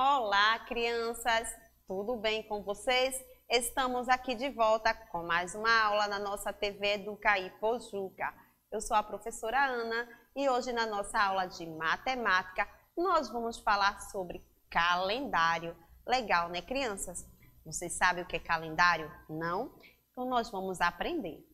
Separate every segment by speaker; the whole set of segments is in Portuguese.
Speaker 1: Olá, crianças! Tudo bem com vocês? Estamos aqui de volta com mais uma aula na nossa TV Educaí Pojuca. Eu sou a professora Ana e hoje na nossa aula de matemática nós vamos falar sobre calendário. Legal, né, crianças? Vocês sabem o que é calendário? Não? Então nós vamos aprender.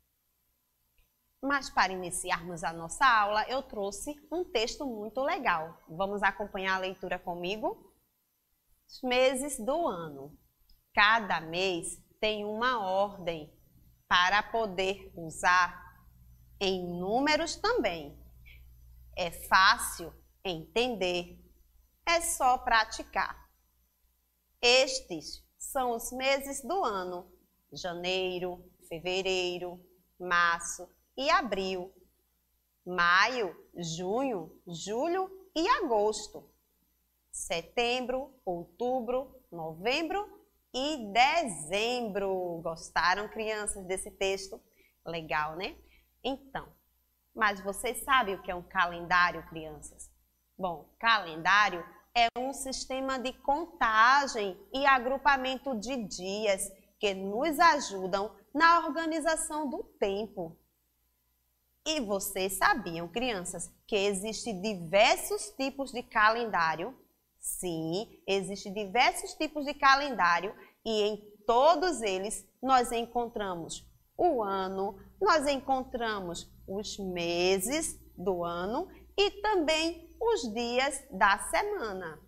Speaker 1: Mas para iniciarmos a nossa aula, eu trouxe um texto muito legal. Vamos acompanhar a leitura comigo? Os meses do ano. Cada mês tem uma ordem para poder usar em números também. É fácil entender, é só praticar. Estes são os meses do ano: janeiro, fevereiro, março e abril, maio, junho, julho e agosto, setembro, outubro, novembro e dezembro. Gostaram, crianças, desse texto? Legal, né? Então, mas vocês sabem o que é um calendário, crianças? Bom, calendário é um sistema de contagem e agrupamento de dias que nos ajudam na organização do tempo. E vocês sabiam, crianças, que existem diversos tipos de calendário? Sim, existem diversos tipos de calendário e em todos eles nós encontramos o ano, nós encontramos os meses do ano e também os dias da semana.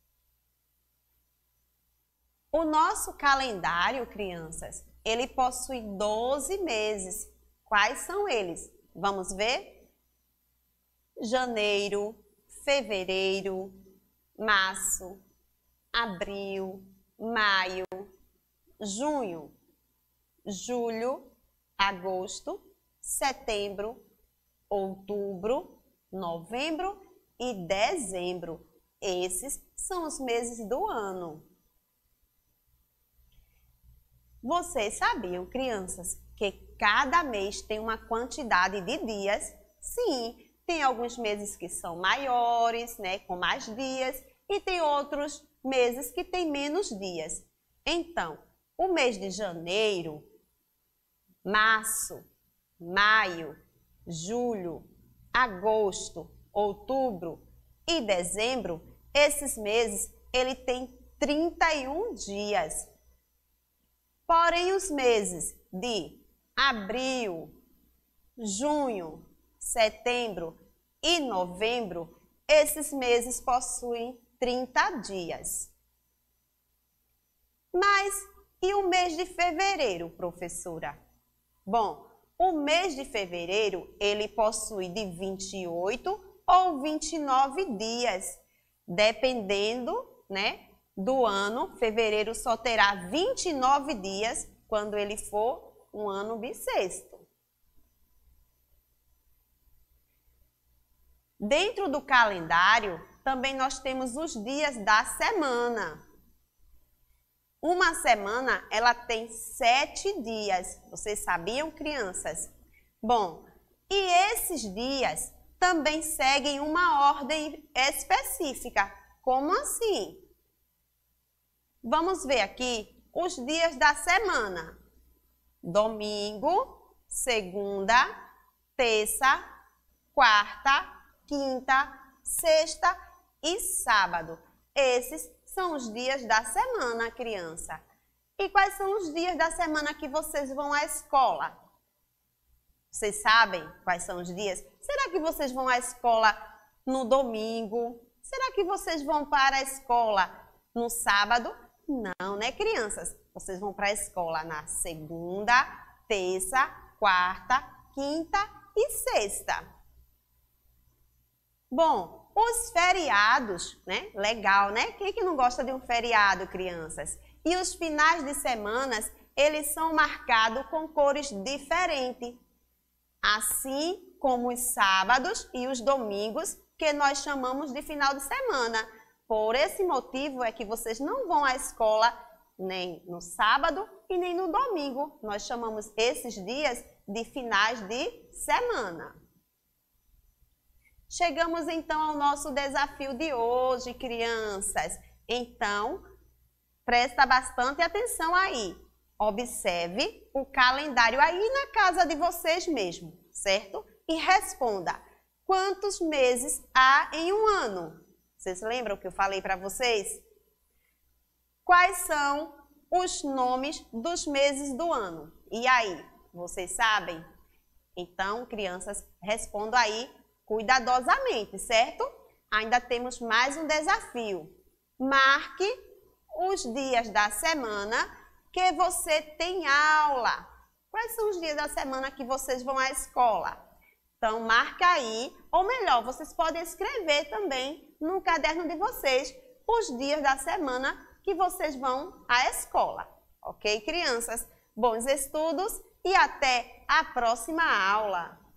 Speaker 1: O nosso calendário, crianças, ele possui 12 meses. Quais são eles? Vamos ver? Janeiro, fevereiro, março, abril, maio, junho, julho, agosto, setembro, outubro, novembro e dezembro. Esses são os meses do ano. Vocês sabiam, crianças, que cada mês tem uma quantidade de dias? Sim, tem alguns meses que são maiores, né, com mais dias, e tem outros meses que têm menos dias. Então, o mês de janeiro, março, maio, julho, agosto, outubro e dezembro, esses meses, ele tem 31 dias. Porém, os meses de abril, junho, setembro e novembro, esses meses possuem 30 dias. Mas e o mês de fevereiro, professora? Bom, o mês de fevereiro, ele possui de 28 ou 29 dias, dependendo, né, do ano. Fevereiro só terá 29 dias quando ele for um ano bissexto. Dentro do calendário, também nós temos os dias da semana. Uma semana, ela tem 7 dias. Vocês sabiam, crianças? Bom, e esses dias também seguem uma ordem específica. Como assim? Vamos ver aqui os dias da semana: domingo, segunda, terça, quarta, quinta, sexta e sábado. Esses são os dias da semana, criança. E quais são os dias da semana que vocês vão à escola? Vocês sabem quais são os dias? Será que vocês vão à escola no domingo? Será que vocês vão para a escola no sábado? Não, né, crianças? Vocês vão para a escola na segunda, terça, quarta, quinta e sexta. Bom, os feriados, né? Legal, né? Quem é que não gosta de um feriado, crianças? E os finais de semanas, eles são marcados com cores diferentes. Assim como os sábados e os domingos, que nós chamamos de final de semana. Por esse motivo é que vocês não vão à escola nem no sábado e nem no domingo. Nós chamamos esses dias de finais de semana. Chegamos então ao nosso desafio de hoje, crianças. Então, presta bastante atenção aí. Observe o calendário aí na casa de vocês mesmo, certo? E responda, quantos meses há em um ano? Vocês lembram que eu falei para vocês? Quais são os nomes dos meses do ano? E aí, vocês sabem? Então, crianças, respondam aí cuidadosamente, certo? Ainda temos mais um desafio. Marque os dias da semana que você tem aula. Quais são os dias da semana que vocês vão à escola? Então, marca aí, ou melhor, vocês podem escrever também no caderno de vocês os dias da semana que vocês vão à escola. Ok, crianças? Bons estudos e até a próxima aula!